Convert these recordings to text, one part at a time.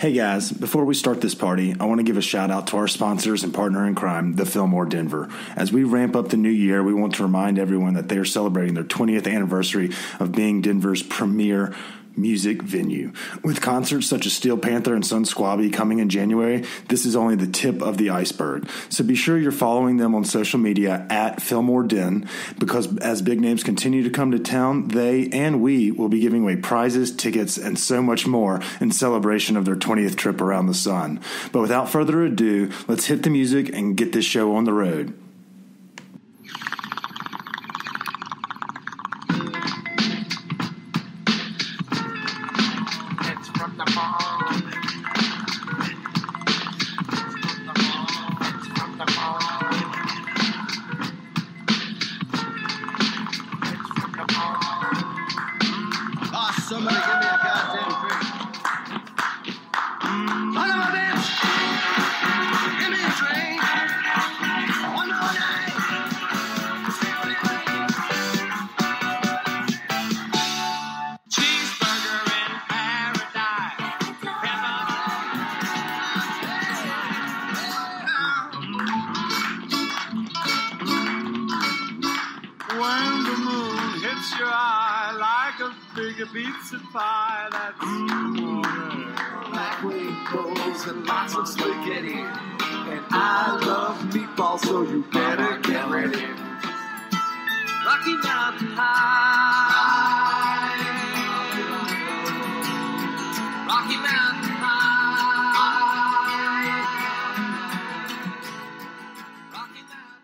Hey guys, before we start this party, I want to give a shout out to our sponsors and partner in crime, the Fillmore Denver. As we ramp up the new year, we want to remind everyone that they are celebrating their 20th anniversary of being Denver's premier music venue. With concerts such as Steel Panther and Sun Squabby coming in January, this is only the tip of the iceberg. So be sure you're following them on social media at Fillmore Den, because as big names continue to come to town, they and we will be giving away prizes, tickets, and so much more in celebration of their 20th trip around the sun. But without further ado, let's hit the music and get this show on the road. Pizza pie, that's black wings and lots of spaghetti. And I love meatballs, so you better get ready. Rocky Mountain High, Rocky Mountain High, Rocky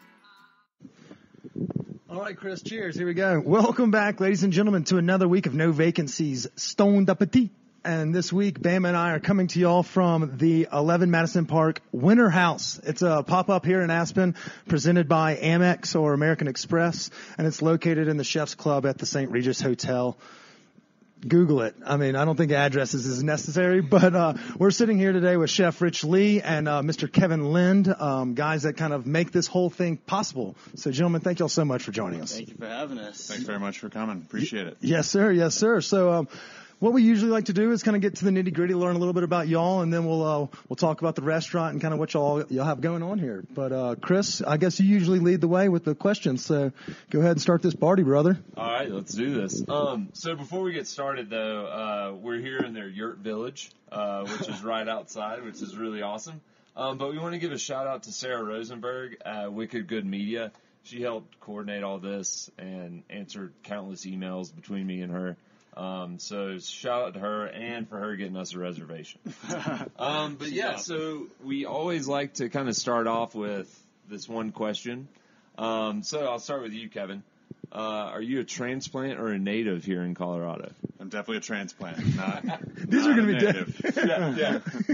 Mountain High. All right, Chris, cheers. Here we go. Welcome back, ladies and gentlemen, to another week of No Vacancies, Stoned Appetit. And this week, Bam and I are coming to y'all from the 11 Madison Park Winter House. It's a pop-up here in Aspen, presented by Amex or American Express, and it's located in the Chef's Club at the St. Regis Hotel. Google it. I mean, I don't think addresses is necessary, but we're sitting here today with Chef Rich Lee and Mr. Kevin Lind, guys that kind of make this whole thing possible. So, gentlemen, thank y'all so much for joining us. Thank you for having us. Thanks very much for coming. Appreciate it. Yes, sir. Yes, sir. So, what we usually like to do is kind of get to the nitty-gritty, learn a little bit about y'all, and then we'll talk about the restaurant and kind of what y'all have going on here. But Chris, I guess you usually lead the way with the questions, so go ahead and start this party, brother. All right, let's do this. So before we get started, though, we're here in their yurt village, which is right outside, which is really awesome. But we want to give a shout-out to Sarah Rosenberg at Wicked Good Media. She helped coordinate all this and answered countless emails between me and her. So shout out to her and for her getting us a reservation. But yeah, so we always like to kind of start off with this one question. So I'll start with you, Kevin. Are you a transplant or a native here in Colorado? I'm definitely a transplant. These are going to be native. Yeah.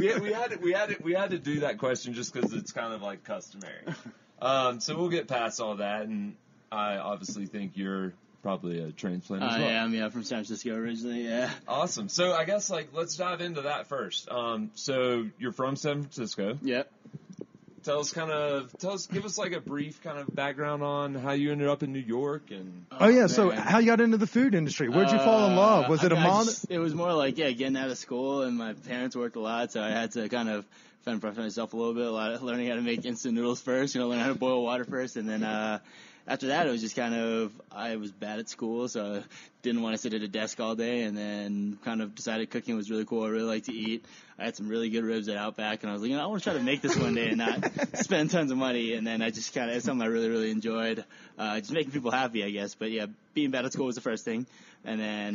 We had to do that question just because it's kind of like customary. So we'll get past all that, and I obviously think you're probably a transplant as well. I am, from San Francisco originally, yeah. Awesome. So I guess, let's dive into that first. So you're from San Francisco. Yep. Give us a brief kind of background on how you ended up in New York and. So how you got into the food industry? Where'd you fall in love? Was it it was more like, getting out of school, and my parents worked a lot, so I had to kind of fend for myself a little bit, learning how to make instant noodles first, learn how to boil water first, and then, after that, it was just I was bad at school, so I didn't want to sit at a desk all day, and then kind of decided cooking was really cool. I really like to eat. I had some really good ribs at Outback, and I was like, I want to try to make this one day and not spend tons of money. And then I just it's something I really, really enjoyed. Just making people happy, I guess. But yeah, being bad at school was the first thing. And then,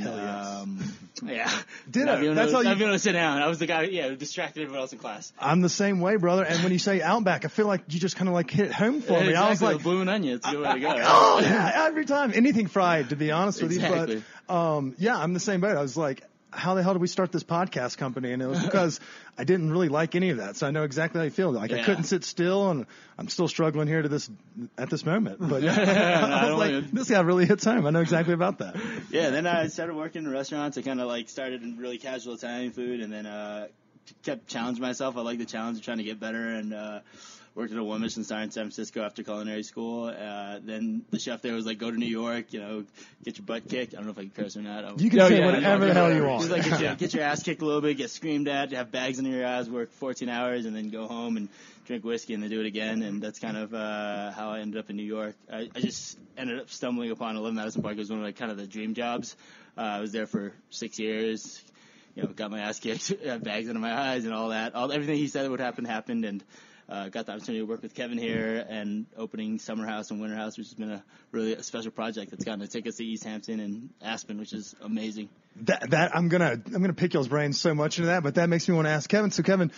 Ditto. Not being able to sit down. I was the guy, distracted everyone else in class. I'm the same way, brother. And when you say Outback, I feel like you just kind of hit home for me. Exactly. I was like, blue and onion, it's a good way to go. Every time, anything fried, to be honest with you. But I'm the same boat. I was like, how the hell did we start this podcast company? And it was because I didn't really like any of that. So I know exactly how you feel. I couldn't sit still, and I'm still struggling here at this moment. But I was like, this guy really hits home. I know exactly about that. Yeah, then I started working in restaurants. I kind of started in really casual Italian food, and then kept challenging myself. I like the challenge of trying to get better, and worked at a one Michelin star in San Francisco after culinary school. Then the chef there was like, go to New York, get your butt kicked. I don't know if I can curse or not. You can say whatever the hell you want. He's like, get your ass kicked a little bit, get screamed at, have bags under your eyes, work 14 hours, and then go home and drink whiskey and then do it again. And that's kind of how I ended up in New York. I just ended up stumbling upon 11 Madison Park. It was one of like kind of the dream jobs. I was there for 6 years. Got my ass kicked, bags under my eyes, and all that. Everything he said would happen happened, and got the opportunity to work with Kevin here and opening Summer House and Winter House, which has been a really special project that's gotten to take us to East Hampton and Aspen, which is amazing. That I'm gonna pick y'all's brains so much into that, but that makes me want to ask Kevin. So Kevin,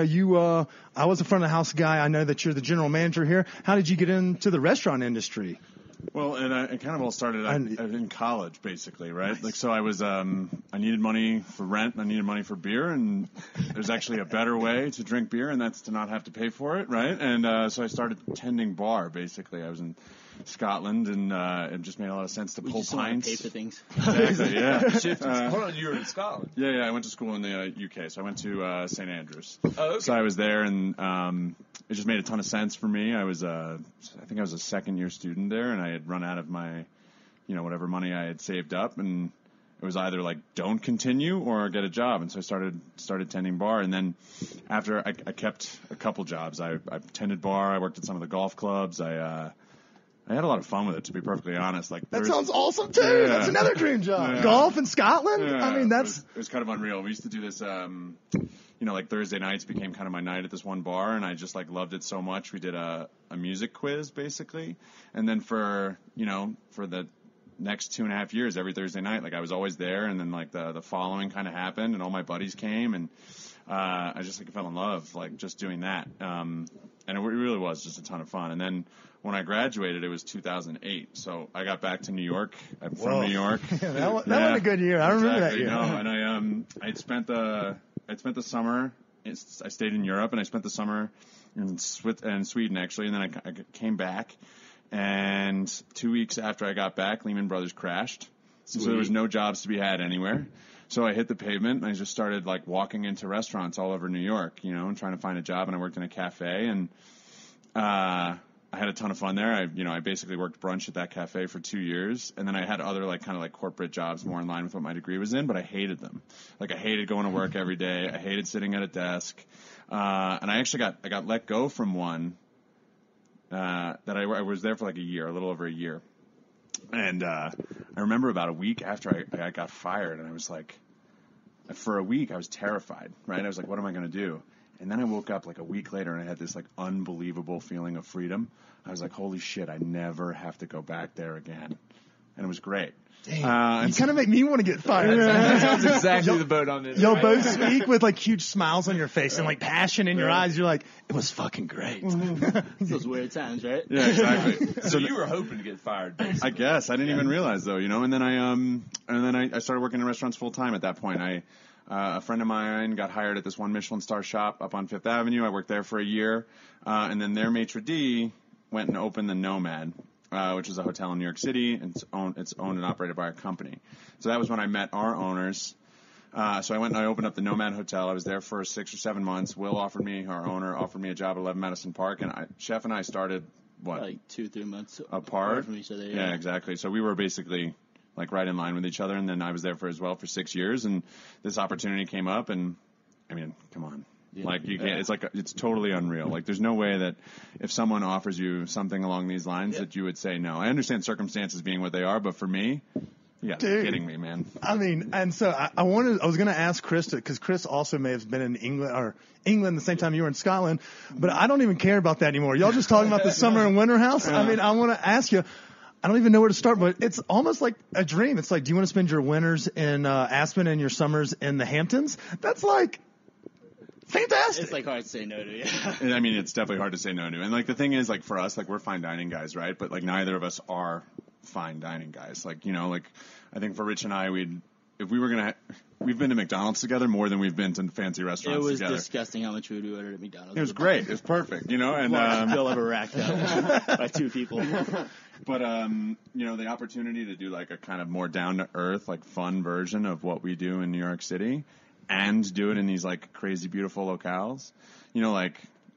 I was a front of the house guy. I know that you're the general manager here. How did you get into the restaurant industry? Well, it kind of all started in college, basically, right? Nice. Like, so I was, I needed money for rent, and I needed money for beer, and there's actually a better way to drink beer, and that's to not have to pay for it, right? And so I started tending bar, basically. I was in Scotland, and it just made a lot of sense to pull just don't pints. pay for things. Exactly, yeah. Hold on, you were in Scotland. Yeah, I went to school in the UK, so I went to St. Andrews. Oh, okay. So I was there, and it just made a ton of sense for me. I think I was a second-year student there, and I had run out of my, whatever money I had saved up, and it was either like don't continue or get a job. And so I started tending bar, and then after I kept a couple jobs. I tended bar. I worked at some of the golf clubs. I had a lot of fun with it, to be perfectly honest. Like that sounds awesome too. Yeah. That's another dream job. Yeah. Golf in Scotland. Yeah. I mean, it was kind of unreal. We used to do this. Like Thursday nights became kind of my night at this one bar, and I just like loved it so much. We did a music quiz basically, and then for the next 2.5 years, every Thursday night, like I was always there, and then like the following kind of happened, and all my buddies came, and I just like fell in love like just doing that. And it really was just a ton of fun. And then when I graduated, it was 2008. So I got back to New York. I'm from New York. that was a good year. I remember that year. No, and I'd spent the summer. I stayed in Europe, and I spent the summer in Sweden actually. And then I came back, and 2 weeks after I got back, Lehman Brothers crashed. So there was no jobs to be had anywhere. So I hit the pavement, and I just started like walking into restaurants all over New York, and trying to find a job. And I worked in a cafe, and I had a ton of fun there. I basically worked brunch at that cafe for 2 years, and then I had other like kind of like corporate jobs more in line with what my degree was in, but I hated them. Like I hated going to work every day. I hated sitting at a desk, and I actually got let go from one that I was there for like a little over a year. And I remember about a week after I got fired, and I was like, for a week I was terrified, right? I was like, what am I going to do? And then I woke up like a week later, and I had this like unbelievable feeling of freedom. I was like, holy shit, I never have to go back there again. And it was great. Dang, you kind of make me want to get fired. That sounds exactly the boat on this. Y'all both speak with like huge smiles on your face and like passion in your eyes. You're like, it was fucking great. Those weird times, right? Yeah, exactly. So you were hoping to get fired, basically. I guess I didn't even realize though, And then I started working in restaurants full time at that point. A friend of mine got hired at this one Michelin star shop up on Fifth Avenue. I worked there for a year, and then their maitre d' went and opened the Nomad, which is a hotel in New York City, and it's owned and operated by a company. So that was when I met our owners. So I went and I opened up the Nomad Hotel. I was there for 6 or 7 months. Will our owner offered me a job at 11 Madison Park, and Chef and I started like 2-3 months apart from each other. Yeah, exactly. So we were basically like right in line with each other, and then I was there for 6 years, and this opportunity came up, and I mean, come on. Yeah. Like you can't, it's totally unreal. Like there's no way that if someone offers you something along these lines that you would say no. I understand circumstances being what they are, but for me, you gotta be kidding me, man. I mean, and so I was going to ask Chris because Chris also may have been in England the same time you were in Scotland, but I don't even care about that anymore. Y'all just talking about the summer and winter house. I mean, I want to ask you, I don't even know where to start, but it's almost like a dream. It's like, do you want to spend your winters in Aspen and your summers in the Hamptons? That's like fantastic. It's like hard to say no to, yeah. I mean, it's definitely hard to say no to. And like the thing is, like for us, like we're fine dining guys, right? But like neither of us are fine dining guys. Like, like I think for Rich and I, we've been to McDonald's together more than we've been to fancy restaurants together. It was disgusting how much food we ordered at McDonald's. It was great. It was perfect, and Bill ever racked up by 2 people. But the opportunity to do like a kind of more down to earth, like fun version of what we do in New York City, and do it in these like crazy beautiful locales, like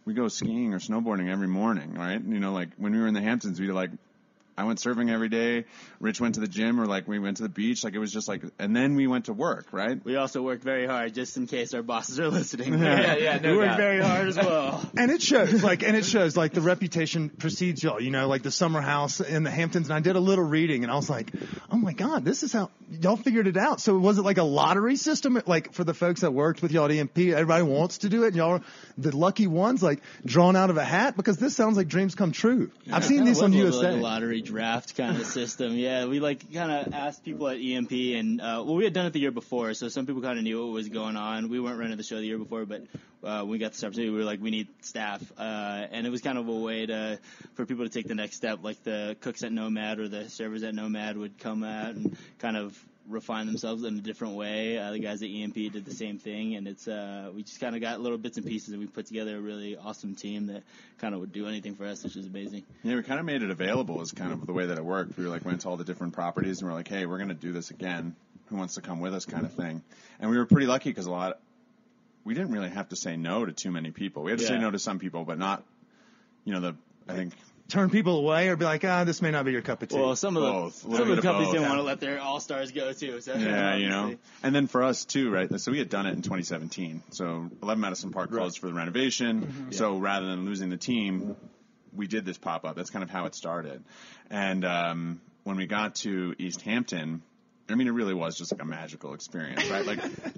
we go skiing or snowboarding every morning, right? You know, like when we were in the Hamptons, we like, I went surfing every day. Rich went to the gym, or like we went to the beach. Like it was just like, and then we went to work, right? We also worked very hard, just in case our bosses are listening. Yeah, no we worked doubt. very hard as well. And it shows, like the reputation precedes y'all, you know, like the summer house in the Hamptons. And I did a little reading, and I was like, oh my God, this is how y'all figured it out. So was it like a lottery system? Like for the folks that worked with y'all at EMP, everybody wants to do it, and y'all are the lucky ones, like drawn out of a hat? Because this sounds like dreams come true. I've seen these on USA. Like a lottery draft kind of system. Yeah, we like kind of asked people at EMP, and we had done it the year before, so some people kind of knew what was going on. We weren't running the show the year before, but when we got the opportunity, we were like, we need staff, and it was kind of a way for people to take the next step. Like the cooks at Nomad or the servers at Nomad would come out and kind of refine themselves in a different way. The guys at EMP did the same thing, and it's we just kind of got little bits and pieces, and we put together a really awesome team that kind of would do anything for us, which is amazing. Yeah, we kind of made it available is kind of the way that it worked. We were like went to all the different properties, and we're like, hey, we're going to do this again. Who wants to come with us kind of thing. And we were pretty lucky because we didn't really have to say no to too many people. We had to say no to some people, but not, you know, I think turn people away or be like, this may not be your cup of tea? Well, some of the companies didn't want to let their all-stars go, too. So, yeah, you know. And then for us, too, right, so we had done it in 2017. So 11 Madison Park closed for the renovation. Mm-hmm. So rather than losing the team, we did this pop-up. That's kind of how it started. And when we got to East Hampton, I mean, it really was just like a magical experience, right?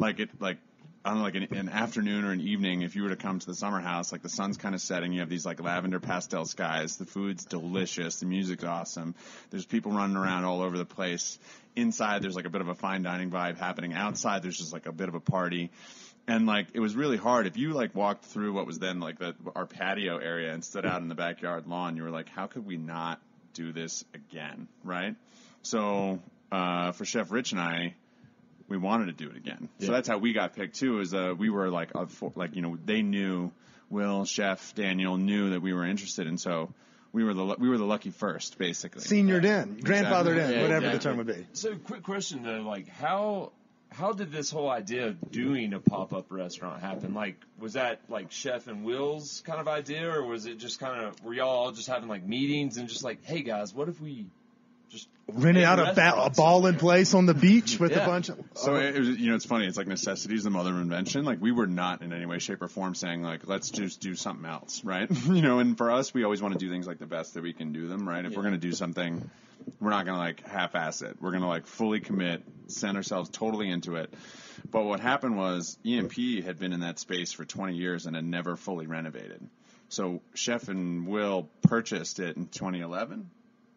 I don't know, like an afternoon or an evening, if you were to come to the summer house, like the sun's kind of setting, you have these like lavender pastel skies, the food's delicious, the music's awesome, there's people running around all over the place. Inside, there's like a bit of a fine dining vibe happening. Outside, there's just like a bit of a party. And like, it was really hard. If you like walked through what was then like our patio area and stood out in the backyard lawn, you were like, how could we not do this again, right? So, for Chef Rich and I, we wanted to do it again. So that's how we got picked too. Is we were like you know, they knew, Will, Chef, Daniel knew that we were interested, and so we were the lucky first, basically. Seniored in, grandfathered in, whatever the term would be. So, quick question though, like how did this whole idea of doing a pop-up restaurant happen? Like, was that like Chef and Will's kind of idea, or was it just kind of, were y'all all just having like meetings and just like, hey guys, what if we just rented out a ball in place on the beach with a bunch of... So it was, you know, it's funny. It's like necessity is the mother of invention. Like, we were not in any way, shape, or form saying, like, let's just do something else, right? You know, and for us, we always want to do things like the best that we can do them, right? If we're going to do something, we're not going to, like, half-ass it. We're going to, like, fully commit, send ourselves totally into it. But what happened was EMP had been in that space for 20 years and had never fully renovated. So Chef and Will purchased it in 2011.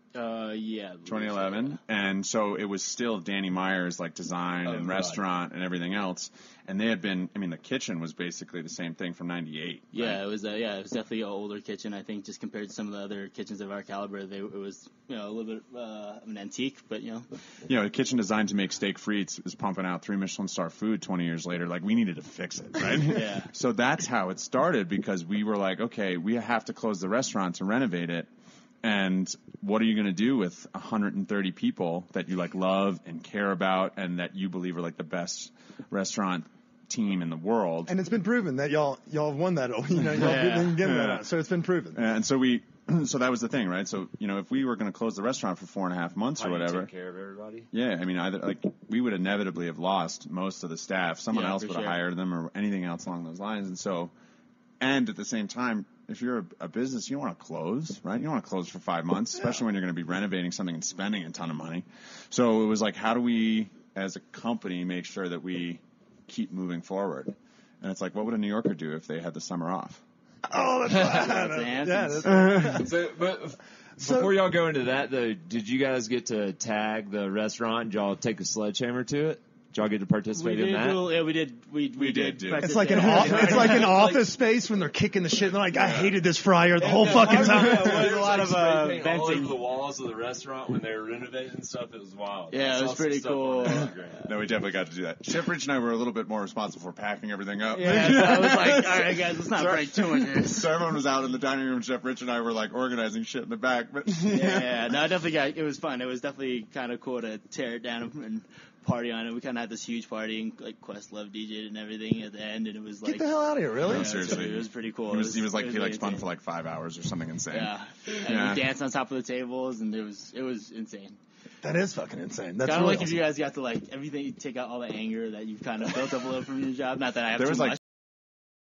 2011, and so it was still Danny Meyer's like design and restaurant and everything else, and they had been. I mean, the kitchen was basically the same thing from '98. Yeah, right? It was definitely an older kitchen. I think just compared to some of the other kitchens of our caliber, it was a little bit of an antique, but a kitchen designed to make steak frites is pumping out 3 Michelin star food 20 years later. Like, we needed to fix it, right? Yeah. So that's how it started, because we were like, okay, we have to close the restaurant to renovate it. And what are you going to do with 130 people that you like love and care about and that you believe are like the best restaurant team in the world? And it's been proven that y'all have won that. Y'all been getting that out, so it's been proven. And so so that was the thing, right? So, if we were going to close the restaurant for 4.5 months or whatever, take care of everybody. Yeah, I mean, either like we would inevitably have lost most of the staff. Someone else would have hired them or anything else along those lines. And so, and at the same time, if you're a business, you don't want to close, right? You don't want to close for 5 months, especially when you're going to be renovating something and spending a ton of money. So it was like, how do we, as a company, make sure that we keep moving forward? And it's like, what would a New Yorker do if they had the summer off? Oh, that's But before y'all go into that, though, did you guys get to tag the restaurant? Did y'all take a sledgehammer to it? Did y'all get to participate in that? We did. We did. It's like an office space when they're kicking the shit. And they're like, I hated this fryer the whole fucking time. There was a lot of venting all over venting. the walls of the restaurant when they were renovating stuff. It was wild. Yeah, it was pretty cool. No, we definitely got to do that. Chef Rich and I were a little bit more responsible for packing everything up. Yeah, so I was like, all right, guys, let's not break too much of this. So everyone was out in the dining room. Chef Rich and I were like organizing shit in the back. But yeah, no, it was fun. It was definitely kind of cool to tear it down and party on it. We kind of had this huge party, and like Questlove DJ'd and everything at the end, and it was like Get the hell out of here, really? Yeah, seriously. It was pretty cool. He was like really spun insane. for like 5 hours or something insane. Yeah, and Yeah. we danced on top of the tables, and it was insane. That is fucking insane. That's Kind of really like if awesome. you guys got to like everything, take out all the anger that you've kind of built up a little from your job. Not that I have There too was like